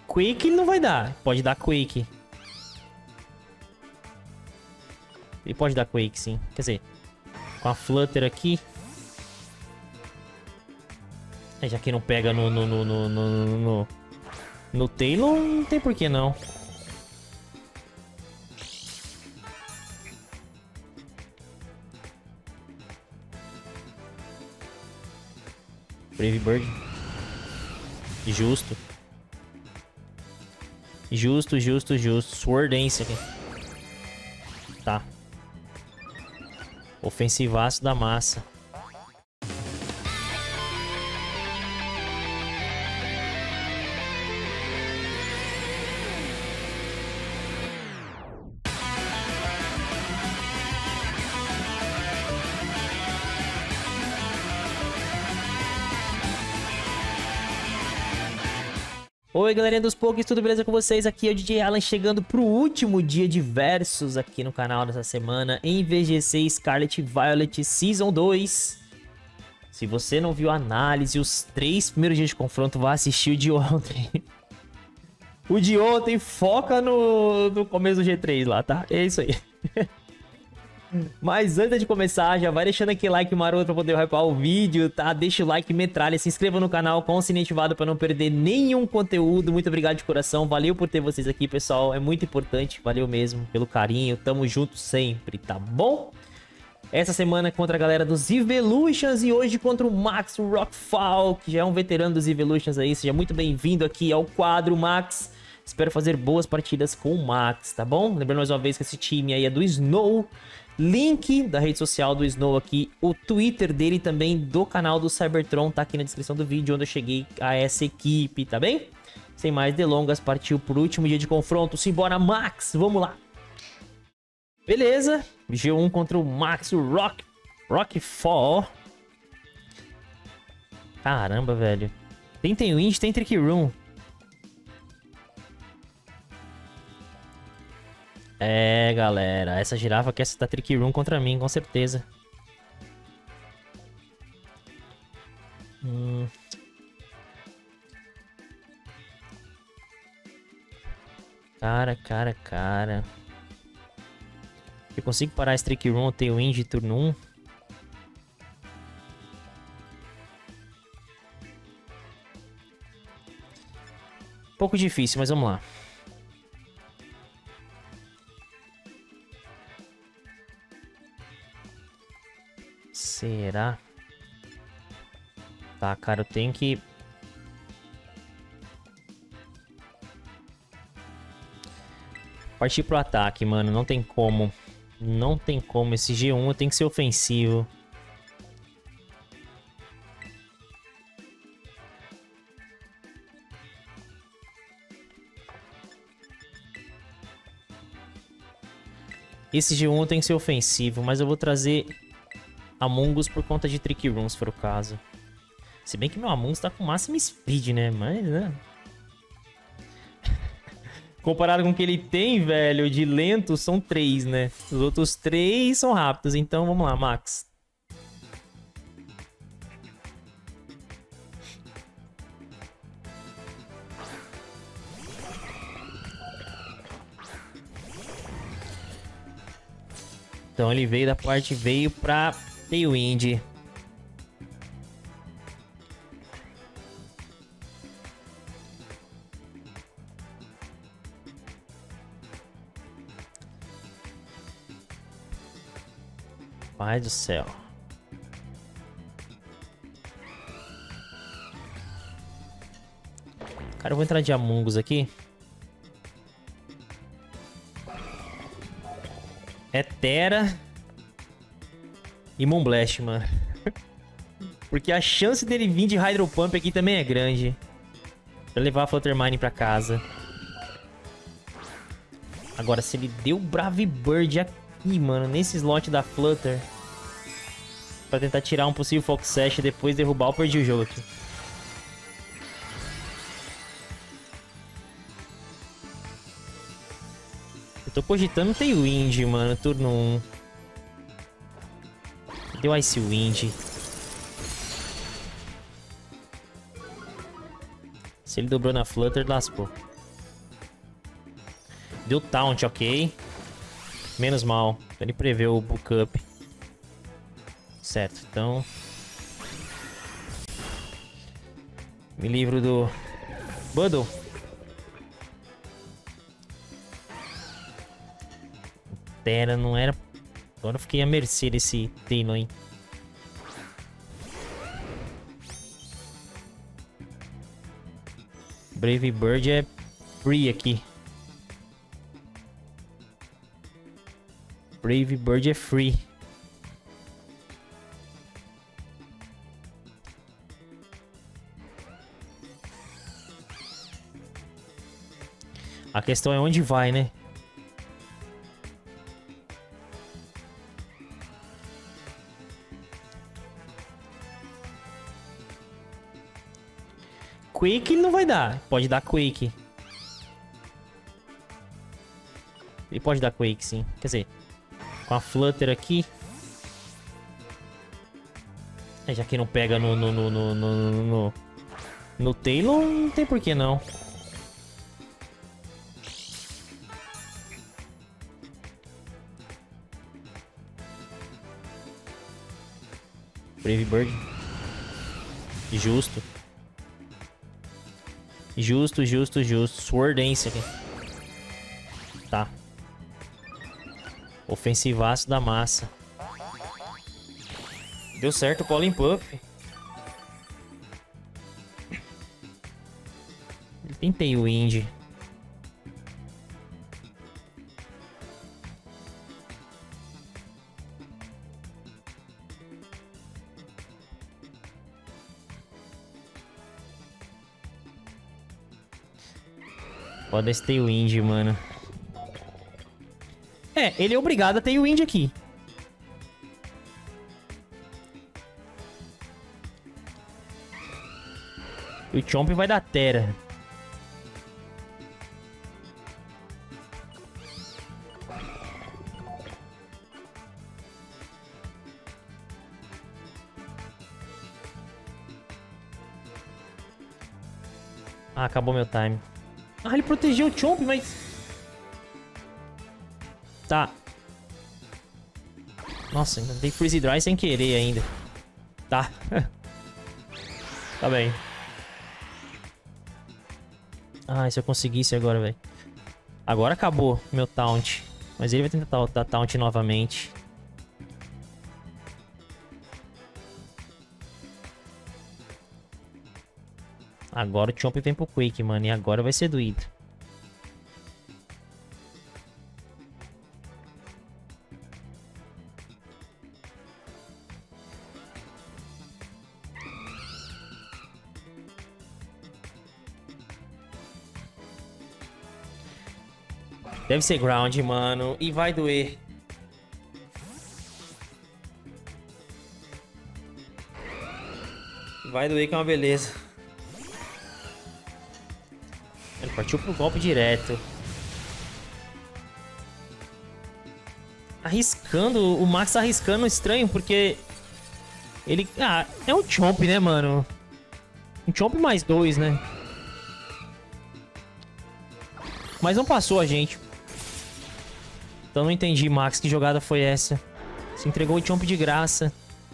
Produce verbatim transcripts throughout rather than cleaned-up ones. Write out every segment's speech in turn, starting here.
Quake ele não vai dar. Pode dar Quake. Ele pode dar Quake, sim. Quer dizer, com a Flutter aqui... É, já que não pega no... No, no, no, no, no, no Taylor, não tem por que não. Brave Bird. Justo. Justo, justo, justo. Swordance aqui. Tá. Ofensivaço da massa. Oi, galerinha dos Pokés, tudo beleza com vocês? Aqui é o D J Alan chegando pro último dia de versus aqui no canal dessa semana em V G C Scarlet Violet Season dois. Se você não viu a análise, os três primeiros dias de confronto, vá assistir o de ontem. O de ontem foca no, no começo do G três lá, tá? É isso aí. Mas antes de começar, já vai deixando aquele like maroto pra poder hypar o vídeo, tá? Deixa o like, metralha, se inscreva no canal com o sininho ativado pra não perder nenhum conteúdo. Muito obrigado de coração, valeu por ter vocês aqui, pessoal. É muito importante, valeu mesmo pelo carinho. Tamo junto sempre, tá bom? Essa semana contra a galera dos Evolutions e hoje contra o Max Rockfall, que já é um veterano dos Evolutions aí. Seja muito bem-vindo aqui ao quadro, Max. Espero fazer boas partidas com o Max, tá bom? Lembrando mais uma vez que esse time aí é do Snow. Link da rede social do Snow aqui, o Twitter dele também, do canal do Cybertron, tá aqui na descrição do vídeo, onde eu cheguei a essa equipe, tá bem? Sem mais delongas, partiu pro último dia de confronto. Simbora, Max, vamos lá! Beleza, G um contra o Max Rock, Rockfall. Caramba, velho. Tem tem Wind, tem Trick Room. É, galera, essa girafa quer acertar Trick Room contra mim, com certeza. Hum. Cara, cara, cara. Eu consigo parar esse Trick Room, ter Wind de turno um? Pouco difícil, mas vamos lá. Será? Tá, cara, eu tenho que... partir pro ataque, mano. Não tem como. Não tem como. Esse G um tem que ser ofensivo. Esse G um tem que ser ofensivo, mas eu vou trazer... Among Us por conta de Trick Room, se for o caso. Se bem que meu Among Us tá com máximo speed, né? Mas, né? Comparado com o que ele tem, velho, de lento, são três, né? Os outros três são rápidos. Então, vamos lá, Max. Então, ele veio da parte... Veio pra... Tailwind. Pai do céu. Cara, eu vou entrar de Among Us aqui. É Terra e Moonblast, mano. Porque a chance dele vir de Hydro Pump aqui também é grande. Pra levar a Fluttermine pra casa. Agora, se ele deu Brave Bird aqui, mano, nesse slot da Flutter, pra tentar tirar um possível Fox Sash e depois derrubar, eu perdi o jogo aqui. Eu tô cogitando Tailwind, mano, turno um. Deu Ice Wind. Se ele dobrou na Flutter, lascou. Deu taunt, ok. Menos mal. Ele preveu o book up. Certo, então... Me livro do... Buddle. Terra não era... Agora eu fiquei à mercê desse Taylor, hein. Brave Bird é free aqui. Brave Bird é free. A questão é onde vai, né? Quake ele não vai dar. Pode dar Quake. Ele pode dar Quake, sim. Quer dizer, com a Flutter aqui. É, já que não pega no no, no, no, no, no, no Taylor, não tem por que não. Brave Bird. Justo. Justo, justo, justo. Sword Dance aqui. Tá. Ofensivaço da massa. Deu certo o Pollen Puff. Tentei o Indie. Pode ter o Indie, mano. É, ele é obrigado a ter o Indie aqui. E o Chomp vai dar Terra. Ah, acabou meu time. Ah, ele protegeu o Chomp, mas... Tá. Nossa, ainda dei Freeze Dry sem querer ainda. Tá. Tá bem. Ah, se eu conseguisse agora, velho. Agora acabou meu taunt. Mas ele vai tentar dar taunt novamente. Agora o Chomp vem pro Quake, mano. E agora vai ser doído. Deve ser ground, mano. E vai doer. Vai doer que é uma beleza. Ele partiu pro golpe direto. Arriscando. O Max tá arriscando estranho, porque... Ele... Ah, é um Chomp, né, mano? Um Chomp mais dois, né? Mas não passou a gente. Então não entendi, Max, que jogada foi essa. Se entregou o Chomp de graça.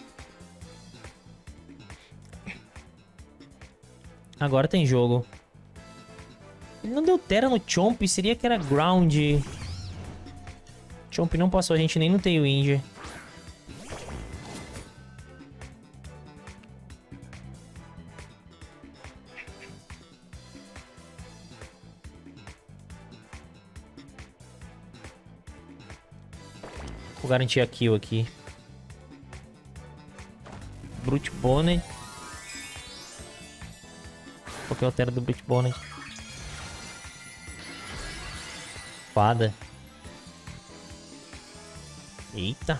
Agora tem jogo. Ele não deu Terra no Chomp, seria que era ground. Chomp não passou a gente nem no Tailwind. Vou garantir a kill aqui. Brute Bonnet. Qual que é o Terra do Brute Bonnet? Fada. Eita.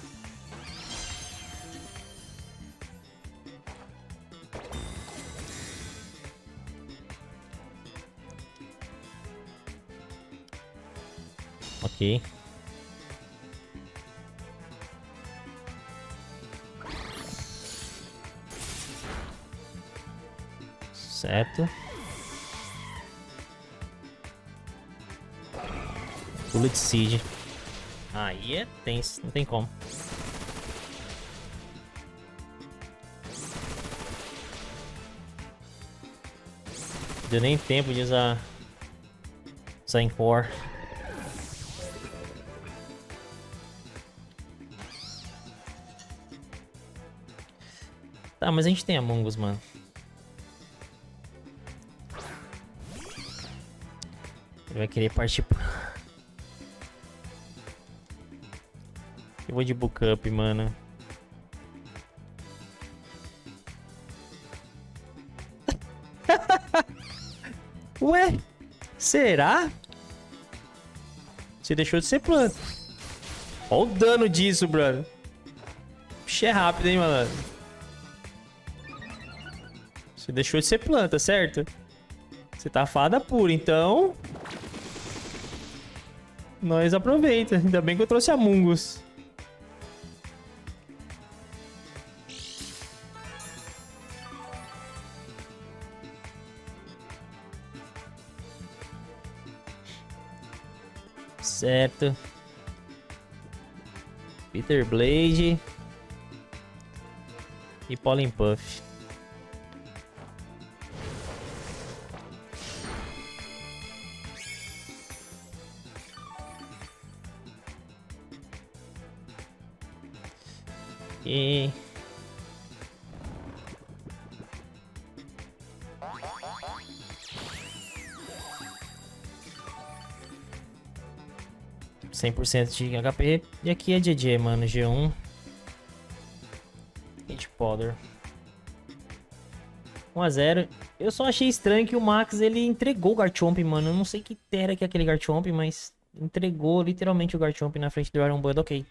Ok. Certo. Bullet Seed. Aí é tenso, não tem como. Não deu nem tempo de usar... Usar Encore. Tá, mas a gente tem Among Us, mano. Ele vai querer partir pro... Eu vou de book up, mano. Ué? Será? Você deixou de ser planta. Olha o dano disso, brother. Puxa, é rápido, hein, mano. Você deixou de ser planta, certo? Você tá fada pura, então... Nós aproveita. Ainda bem que eu trouxe Among Us. Certo. Peter Blade. E Pollen Puff. E... cem por cento de H P. E aqui é G G, mano. G um. Hit Powder. um a zero. Eu só achei estranho que o Max, ele entregou o Garchomp, mano. Eu não sei que terra que é aquele Garchomp, mas entregou literalmente o Garchomp na frente do Iron Bud. Ok.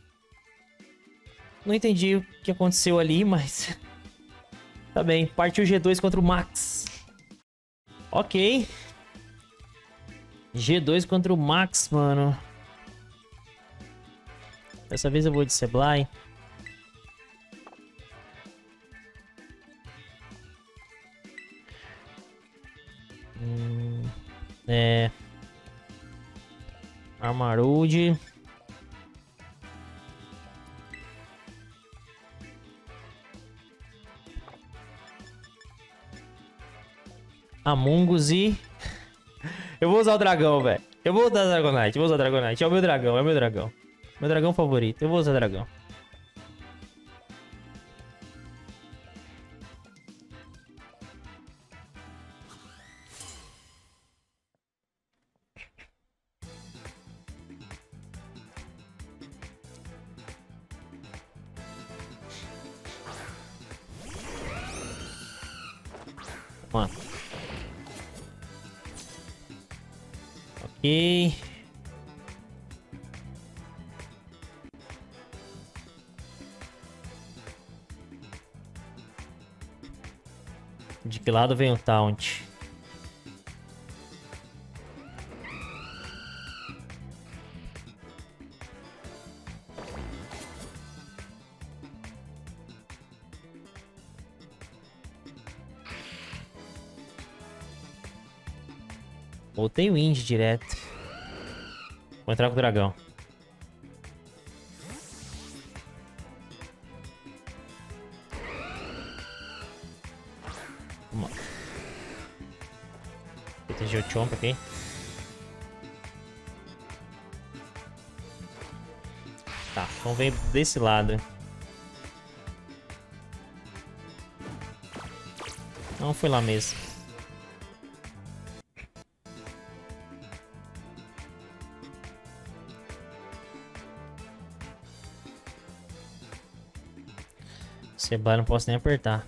Não entendi o que aconteceu ali, mas... Tá bem. Partiu G dois contra o Max. Ok. G dois contra o Max, mano. Dessa vez eu vou de Sableye. Hum, é... Armaroude. Among Us e... Eu vou usar o dragão, velho. Eu vou usar o Dragonite, eu vou usar o Dragonite. É o meu dragão, é o meu dragão. Meu dragão favorito. Eu vou usar o dragão. Vamos lá. Ok. De que lado vem o Taunt? Botei o Indy direto. Vou entrar com o dragão. Vamos lá. Proteger o Chomp aqui. Tá, então vem desse lado. Não, foi lá mesmo. Sableye não posso nem apertar.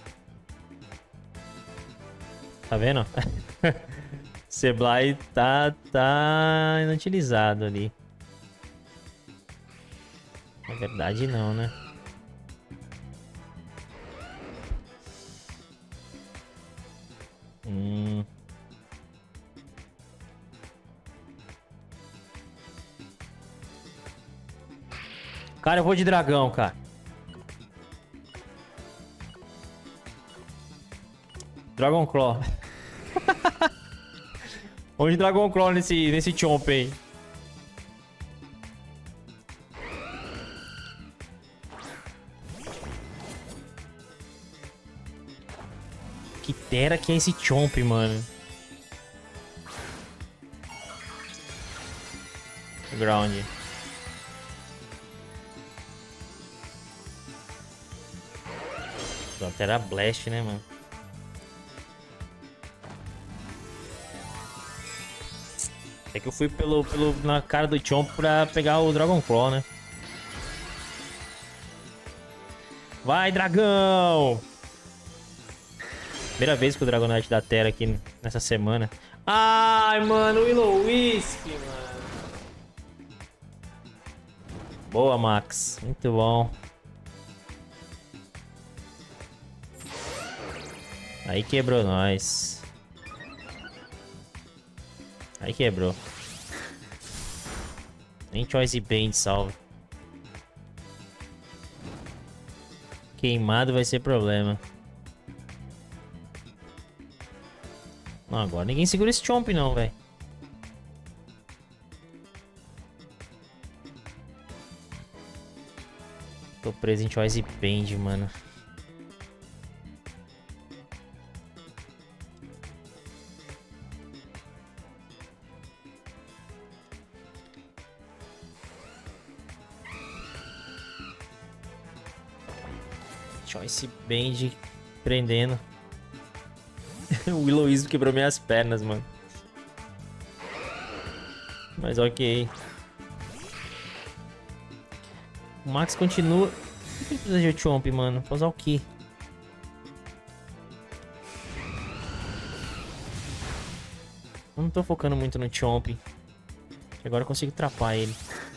Tá vendo? Sableye tá, tá inutilizado ali. Na verdade não, né? Hum. Cara, eu vou de dragão, cara. Dragon Claw. Vamos de Dragon Claw nesse, nesse Chomp aí. Terra que é esse Chomp, mano. Ground. Terra Blast, né, mano? É que eu fui pelo, pelo, na cara do Chomp pra pegar o Dragon Claw, né? Vai, dragão! Primeira vez que o Dragonite dá Terra aqui nessa semana. Ai, mano, o Will-O-Wisp, mano. Boa, Max. Muito bom. Aí quebrou nós. Aí quebrou. Nem Choice Band salva. Queimado vai ser problema. Não, agora ninguém segura esse Chomp não, velho. Tô preso em Choice Band, mano. Choice Band prendendo. O Will-O-Wisp quebrou minhas pernas, mano. Mas ok. O Max continua. Por que ele precisa de Chomp, mano? Pra usar o quê? Eu não tô focando muito no Chomp. Agora eu consigo trapar ele.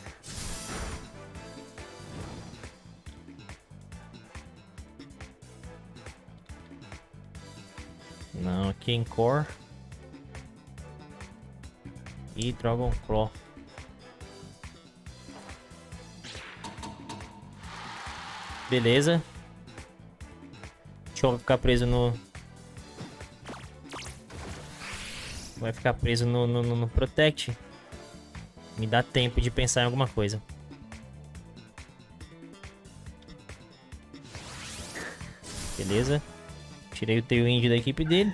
Não, aqui em Core. E Dragon Claw. Beleza. Deixa eu ficar preso no... Vai ficar preso no, no, no, no Protect. Me dá tempo de pensar em alguma coisa. Beleza. Tirei o Tailwind da equipe dele.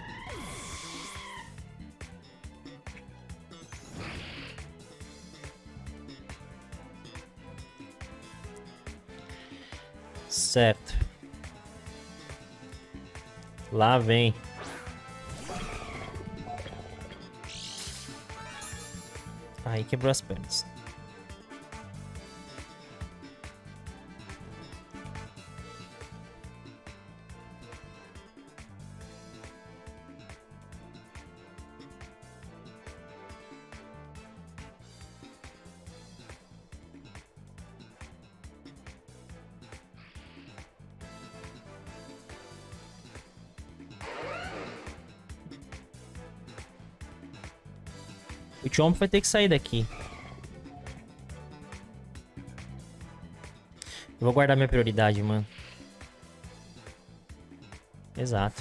Certo. Lá vem. Aí quebrou as pernas. O Chomp vai ter que sair daqui. Eu vou guardar minha prioridade, mano. Exato.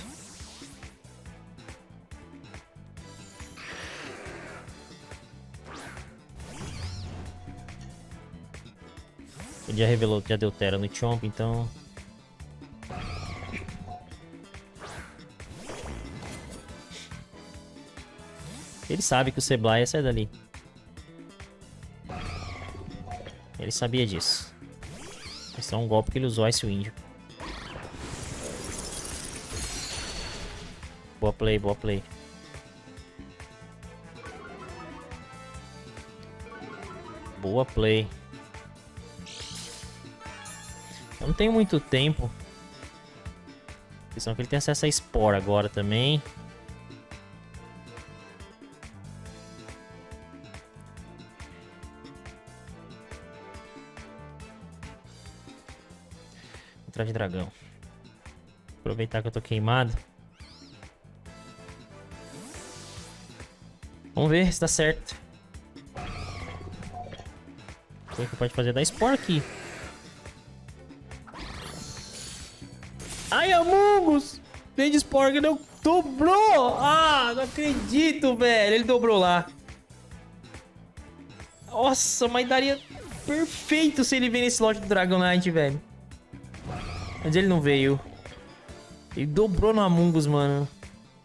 Ele já revelou que já deu Terra no Chomp, então... Ele sabe que o Sableye ia sair dali. Ele sabia disso. Esse é um golpe que ele usou Icewind. Boa play, boa play. Boa play. Eu não tenho muito tempo. A questão é que ele tem acesso a Spore agora também. Atrás de dragão. Aproveitar que eu tô queimado. Vamos ver se dá certo. O que pode fazer? Dar Spore aqui. Ai, Amogus! Vem de Spore que não dobrou! Ah, não acredito, velho. Ele dobrou lá. Nossa, mas daria perfeito se ele vir nesse slot do Dragonite, velho. Mas ele não veio. Ele dobrou no Amogus, mano.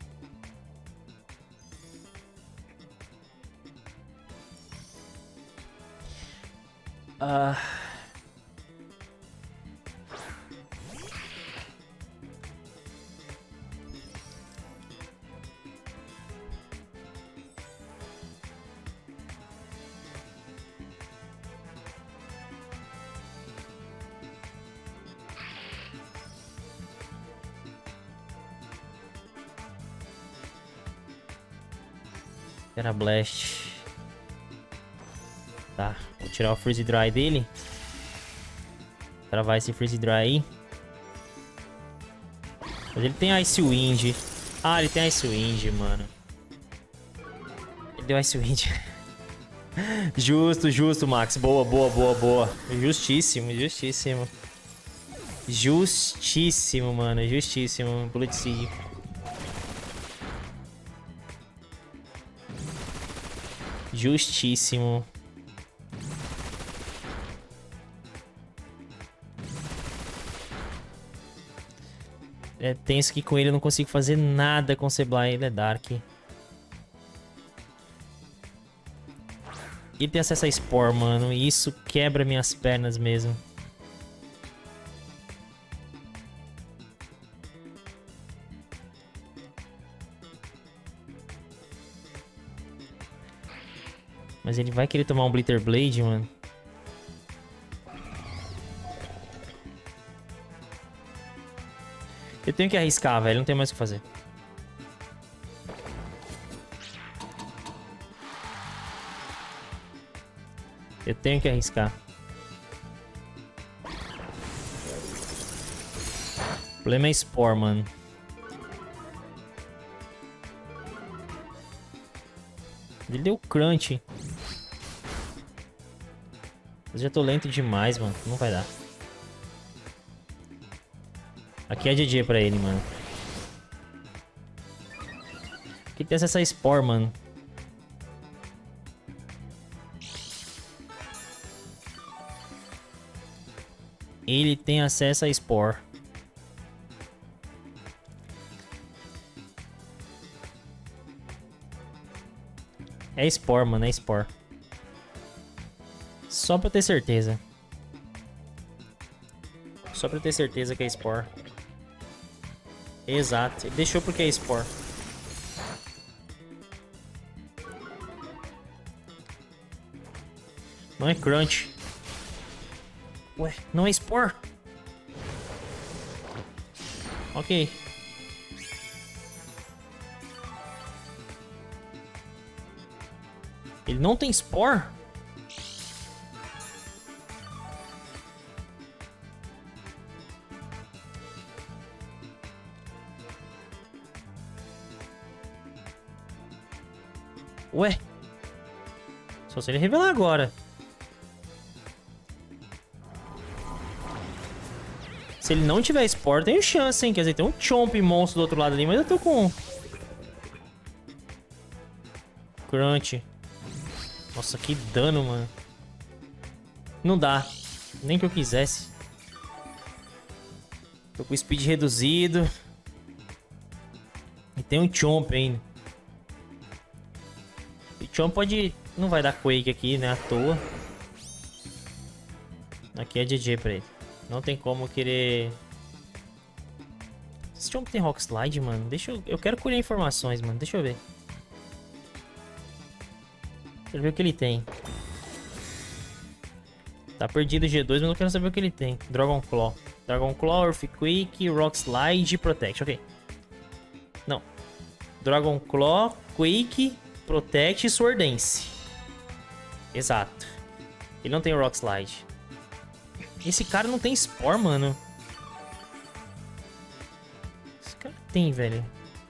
Ah... Era Blast. Tá, vou tirar o Freeze Dry dele. Travar esse Freeze Dry aí. Mas ele tem Ice Wind. Ah, ele tem Ice Wind, mano. Ele deu Ice Wind. Justo, justo, Max. Boa, boa, boa, boa. Justíssimo, justíssimo. Justíssimo, mano. Justíssimo. Bullet Seed. Justíssimo. É tenso que com ele eu não consigo fazer nada com o Sableye. Ele é Dark. Ele tem acesso a Spore, mano. E isso quebra minhas pernas mesmo. Mas ele vai querer tomar um Blitter Blade, mano. Eu tenho que arriscar, velho. Não tem mais o que fazer. Eu tenho que arriscar. O problema é Spore, mano. Ele deu crunch. Eu já tô lento demais, mano. Não vai dar. Aqui é G G pra ele, mano. Aqui tem essa Spore, mano. Ele tem acesso a Spore. É Spore, mano. É Spore. Só pra ter certeza. Só pra ter certeza que é Spore. Exato. Ele deixou porque é Spore. Não é Crunch. Ué, não é Spore? Ok. Ele não tem Spore? Ué? Só se ele revelar agora. Se ele não tiver Spore, tem chance, hein? Quer dizer, tem um Chomp monstro do outro lado ali, mas eu tô com... Crunch. Nossa, que dano, mano. Não dá. Nem que eu quisesse. Tô com speed reduzido. E tem um Chomp ainda. O Chomp pode... Não vai dar Quake aqui, né? À toa. Aqui é G G pra ele. Não tem como querer... Esse Chomp tem Rock Slide, mano. Deixa eu... Eu quero colher informações, mano. Deixa eu ver. Quero ver o que ele tem. Tá perdido o G dois, mas eu quero saber o que ele tem. Dragon Claw. Dragon Claw, Earthquake, Rock Slide e Protect. Ok. Não. Dragon Claw, Quake, Protect e Sword Dance. Exato. Ele não tem Rock Slide. Esse cara não tem Spore, mano. Esse cara tem, velho.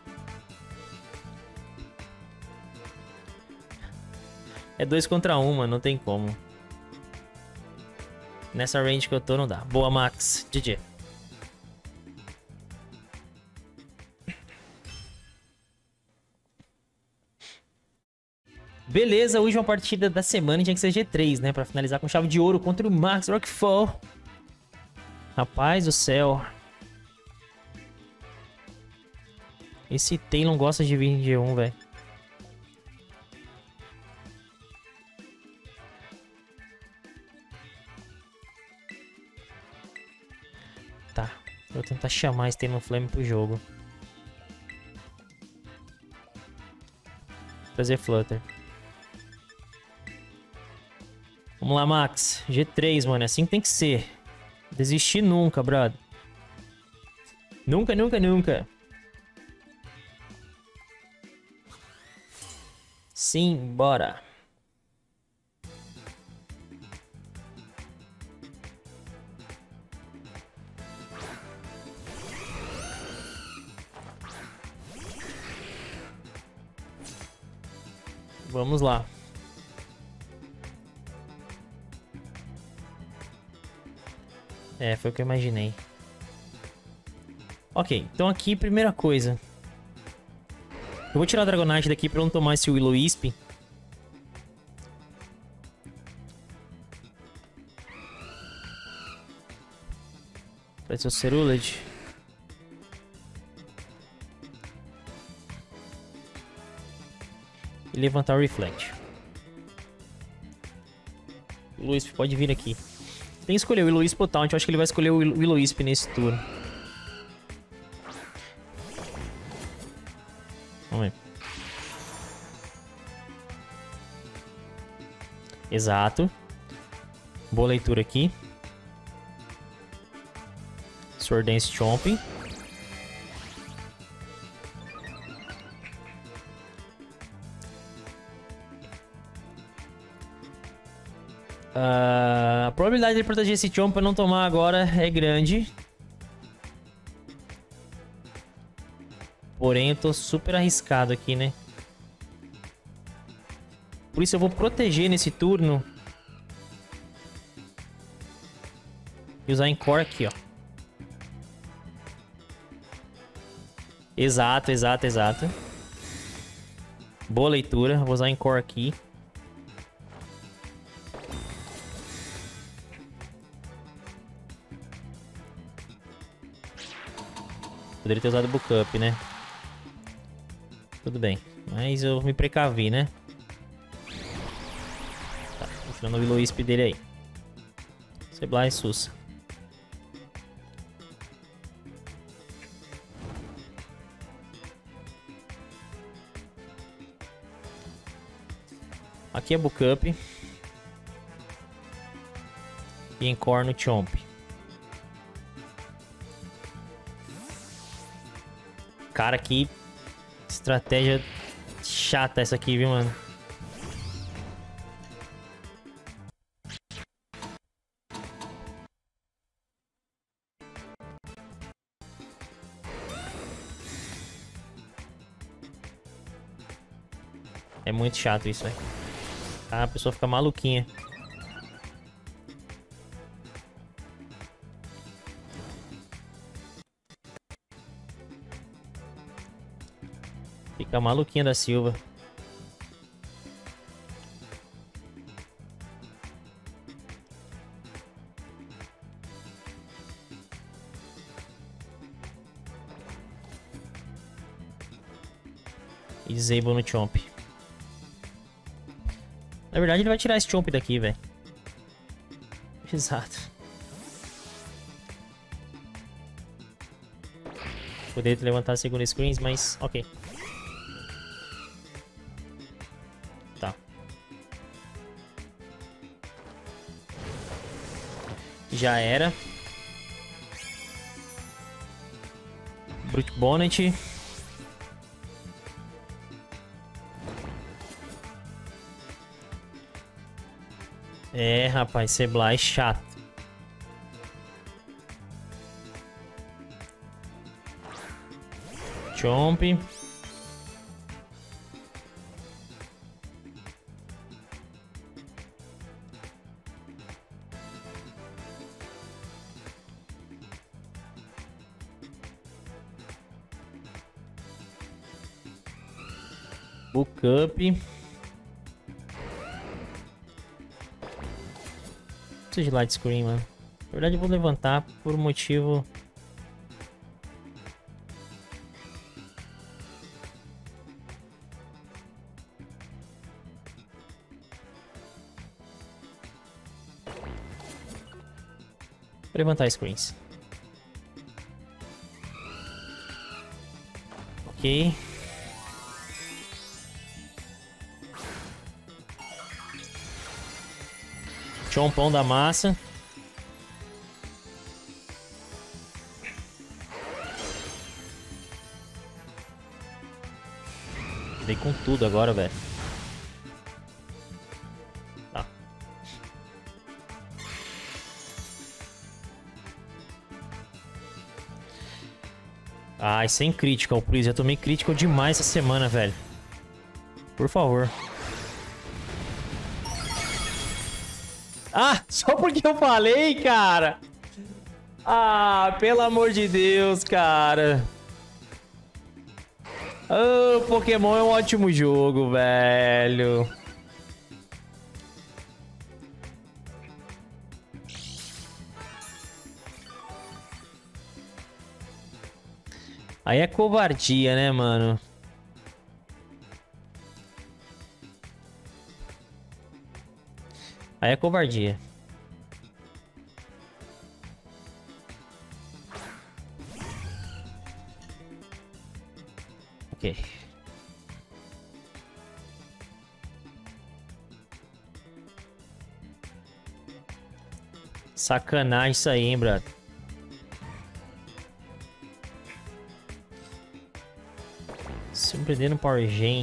É dois contra um, mano. Não tem como. Nessa range que eu tô, não dá. Boa, Max. G G. Beleza, última partida da semana tinha que ser G três, né? Pra finalizar com chave de ouro contra o Max Rockfall. Rapaz do céu. Esse Talon gosta de vir em G um, velho. Vou tentar chamar esse Talonflame pro jogo. Trazer Flutter. Vamos lá, Max. G três, mano. É assim que tem que ser. Desistir nunca, brother. Nunca, nunca, nunca. Sim, bora. Vamos lá. É, foi o que eu imaginei. Ok, então aqui, primeira coisa. Eu vou tirar o Dragonite daqui pra eu não tomar esse Will-O-Wisp. Vai ser o Cerulege. E levantar o Reflect. O Will-O-Wisp pode vir aqui. Tem que escolher o Will-O-Wisp ou Taunt. Eu acho que ele vai escolher o Will-O-Wisp nesse turno. Vamos ver. Exato. Boa leitura aqui. Sword Dance Chomp. Uh, a probabilidade de proteger esse Chomp pra não tomar agora é grande. Porém, eu tô super arriscado aqui, né? Por isso eu vou proteger nesse turno. E usar Encore aqui, ó. Exato, exato, exato. Boa leitura. Vou usar Encore aqui. Poderia ter usado o Bookup, né? Tudo bem. Mas eu me precavi, né? Tá, tô tirando o Will-O-Wisp dele aí. Sableye Sussa. Aqui é Bookup. E Encore no Chomp. Cara, que estratégia chata essa aqui, viu, mano? É muito chato isso, velho. Ah, a pessoa fica maluquinha. Fica maluquinha da Silva. E disable no Chomp. Na verdade, ele vai tirar esse Chomp daqui, velho. Exato. Poderia levantar a segunda screens, mas ok. Tá. Já era. Brute Bonnet. É, rapaz, Sableye chato. Chomp. Bookup. Preciso de Light Screen, mano. Na verdade, eu vou levantar por um motivo... Vou levantar screens. Ok. Chompão da massa. Dei com tudo agora, velho. Tá. Ai, sem critical, please. Eu tomei critical demais essa semana, velho. Por favor. Ah, só porque eu falei, cara. Ah, pelo amor de Deus, cara. Oh, Pokémon é um ótimo jogo, velho. Aí é covardia, né, mano? Aí é covardia. Ok. Sacanagem isso aí, hein, brother. Surpreendendo Power Gen.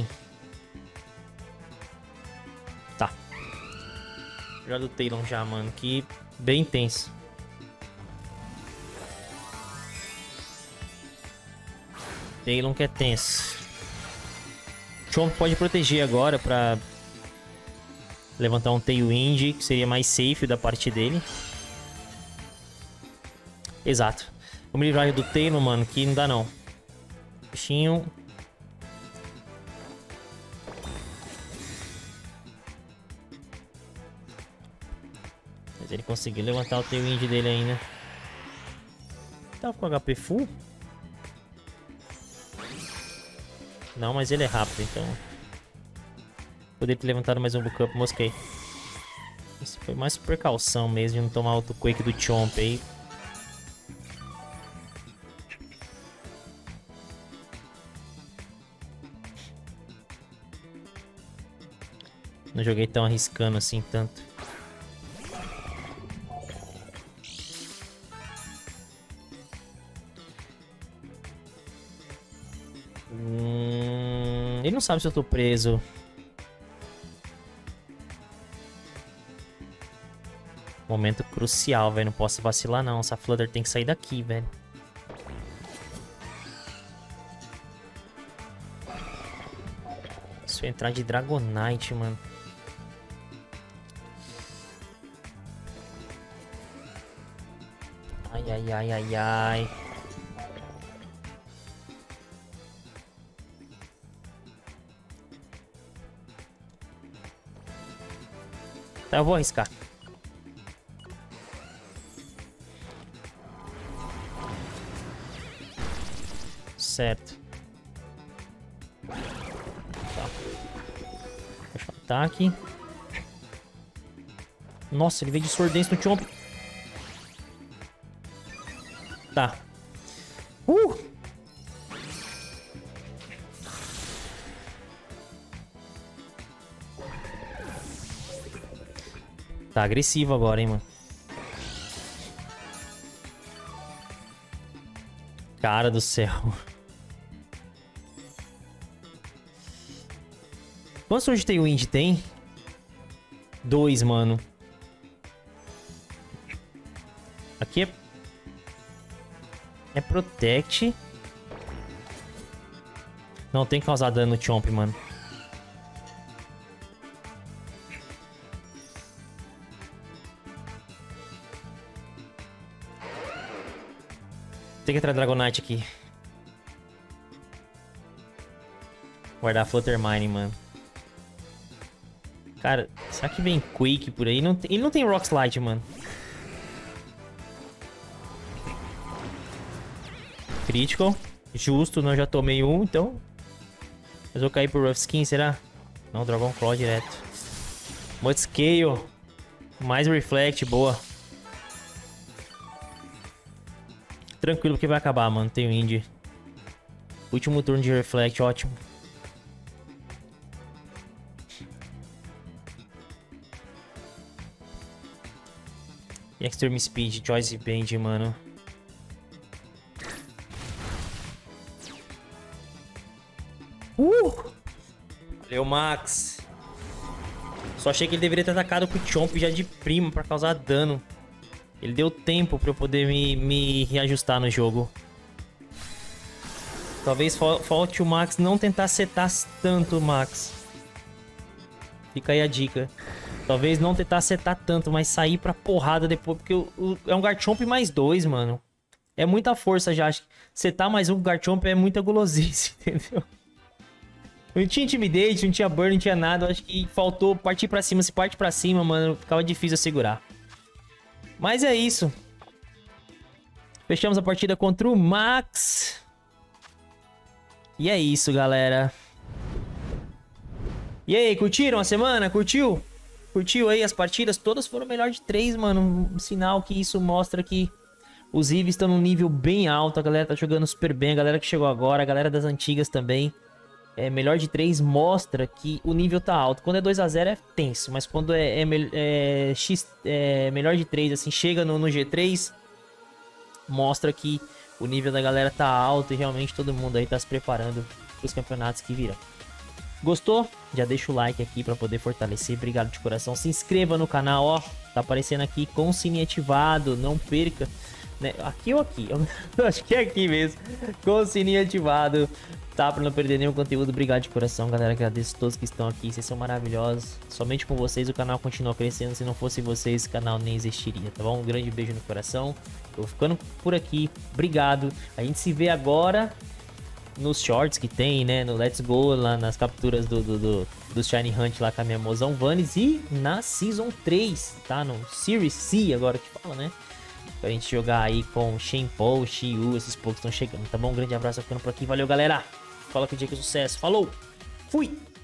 Tá. Já do Taylor já, mano. Que bem tenso. Taylor que é tenso. Chomp pode proteger agora pra levantar um Tailwind, que seria mais safe da parte dele. Exato. Vou me livrar do Taylor, mano, que não dá não. Bichinho. Mas ele conseguiu levantar o Tailwind dele ainda. Tá com H P full? Não, mas ele é rápido, então... Poderia ter levantado mais um backup, mosquei. Isso foi mais precaução mesmo, de não tomar outro Quake do Chomp aí. Não joguei tão arriscando assim, tanto. Hum, ele não sabe se eu tô preso. Momento crucial, velho. Não posso vacilar, não. Essa Flutter tem que sair daqui, velho. Se eu entrar de Dragonite, mano. Ai, ai, ai, ai, ai. Tá, eu vou arriscar. Certo. Tá. Fecha o ataque. Nossa, ele veio de Sword Dance no Chomp. Tá. Uh! Tá agressivo agora, hein, mano. Cara do céu. Quantos Sword Tailwind tem? Dois, mano. Aqui é... É Protect. Não, tem que causar dano no Chomp, mano. Tem que entrar Dragonite aqui. Guardar Flutter Mine, mano. Cara, será que vem Quake por aí? Não tem, ele não tem Rock Slide, mano. Critical. Justo, não já tomei um, então. Mas vou cair pro Rough Skin, será? Não, Dragon Claw direto. Mudscale. Mais Reflect, boa. Tranquilo que vai acabar, mano. Tem o Indie. Último turno de Reflect, ótimo. E Extreme Speed, Choice Band, mano. Uh! Valeu, Max. Só achei que ele deveria ter atacado com o Chomp já de prima pra causar dano. Ele deu tempo pra eu poder me, me reajustar no jogo. Talvez falte o Max não tentar setar tanto, Max. Fica aí a dica. Talvez não tentar setar tanto, mas sair pra porrada depois. Porque o, o, é um Garchomp mais dois, mano. É muita força já. Setar mais um Garchomp é muita gulosice, entendeu? Não tinha Intimidate, não tinha Burn, não tinha nada. Eu acho que faltou partir pra cima. Se parte pra cima, mano, ficava difícil a segurar. Mas é isso. Fechamos a partida contra o Max. E é isso, galera. E aí, curtiram a semana? Curtiu? Curtiu aí as partidas? Todas foram melhor de três, mano. Um sinal que isso mostra que os I Vs estão num nível bem alto. A galera tá jogando super bem. A galera que chegou agora, a galera das antigas também. É, melhor de três mostra que o nível tá alto. Quando é dois a zero é tenso, mas quando é, é, é, X, é melhor de três, assim, chega no, no G três, mostra que o nível da galera tá alto e realmente todo mundo aí tá se preparando pros campeonatos que virão. Gostou? Já deixa o like aqui pra poder fortalecer. Obrigado de coração. Se inscreva no canal, ó. Tá aparecendo aqui com o sininho ativado. Não perca. Né? Aqui ou aqui? Eu acho que é aqui mesmo. Com o sininho ativado. Tá? Pra não perder nenhum conteúdo. Obrigado de coração, galera. Agradeço a todos que estão aqui. Vocês são maravilhosos. Somente com vocês o canal continua crescendo. Se não fosse vocês, o canal nem existiria, tá bom? Um grande beijo no coração. Eu vou ficando por aqui. Obrigado. A gente se vê agora nos shorts que tem, né? No Let's Go, lá nas capturas do, do, do, do Shiny Hunt lá com a minha mozão Vanes. E na Season três, tá? No Series C agora que fala, né? Pra gente jogar aí com Shenpo, Xiu, esses poucos estão chegando, tá bom? Um grande abraço ficando por aqui. Valeu, galera! Fala que o dia que é sucesso. Falou! Fui!